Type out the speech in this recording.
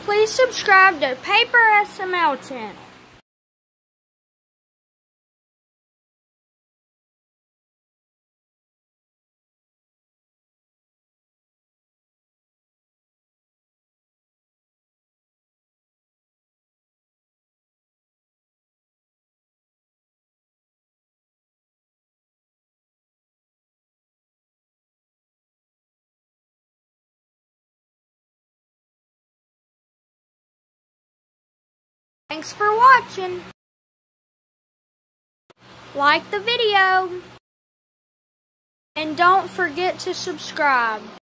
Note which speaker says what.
Speaker 1: Please subscribe to Paper SML channel. Thanks for watching. Like the video. And don't forget to subscribe.